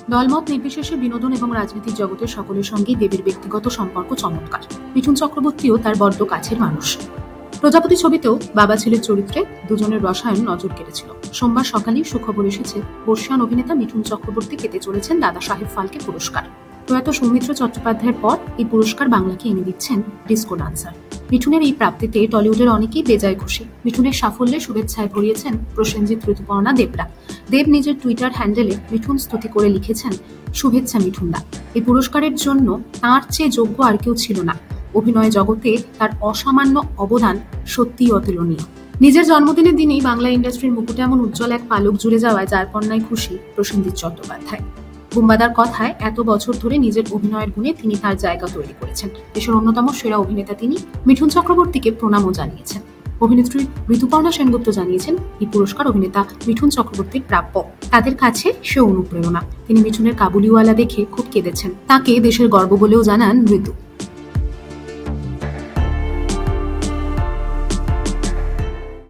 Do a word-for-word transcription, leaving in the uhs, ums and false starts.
দলমত নির্বিশেষে বিনোদন এবং রাজনীতির জগতের সকলের সঙ্গেই দেবের ব্যক্তিগত সম্পর্ক চমৎকার। মিঠুন চক্রবর্তীও তার বড্ড কাছের মানুষ। প্রজাপতি ছবিতেও বাবা ছেলের চরিত্রে দুজনের রসায়ন নজর কেড়েছিল। সোমবার সকালেই সুখবর এসেছে, বর্ষীয়ান অভিনেতা মিঠুন চক্রবর্তী পেতে চলেছেন দাদা সাহেব ফালকে পুরস্কার। প্রয়াত সৌমিত্র চট্টোপাধ্যায়ের পর এই পুরস্কার বাংলাকে এনে দিচ্ছেন ডিস্কো ডান্সার। মিঠুনের এই প্রাপ্তিতে টলিউডের অনেকেই বেজায় খুশি। মিঠুনের সাফল্যে শুভেচ্ছায় ভরিয়েছেন প্রসেনজিৎ, ঋতুপর্ণা, দেবরা। দেব নিজের টুইটার হ্যান্ডেলে মিঠুন স্তুতি করে লিখেছেন, শুভেচ্ছা মিঠুনদা। এই পুরস্কারের জন্য তাঁর চেয়ে যোগ্য আর কেউ ছিল না। অভিনয় জগতে তার অসামান্য অবদান সত্যিই অতুলনীয়। নিজের জন্মদিনের দিনেই বাংলা ইন্ডাস্ট্রির মুকুটে এমন উজ্জ্বল এক পালক জুড়ে যাওয়ায় যার কন্যায় খুশি প্রসেনজিৎ চট্টোপাধ্যায়। বুম্বাদার কথায়, এত বছর ধরে নিজের অভিনয়ের গুণে তিনি তার জায়গা তৈরি করেছেন। দেশের অন্যতম সেরা অভিনেতা তিনি। মিঠুন চক্রবর্তীকে প্রণামও জানিয়েছেন। অভিনেত্রী ঋতুপর্ণা সেনগুপ্ত জানিয়েছেন, এই পুরস্কার অভিনেতা মিঠুন চক্রবর্তীর প্রাপ্য। তাদের কাছে সে অনুপ্রেরণা। তিনি মিঠুনের কাবুলিওয়ালা দেখে খুব কেঁদেছেন। তাকে দেশের গর্ব বলেও জানান ঋতু।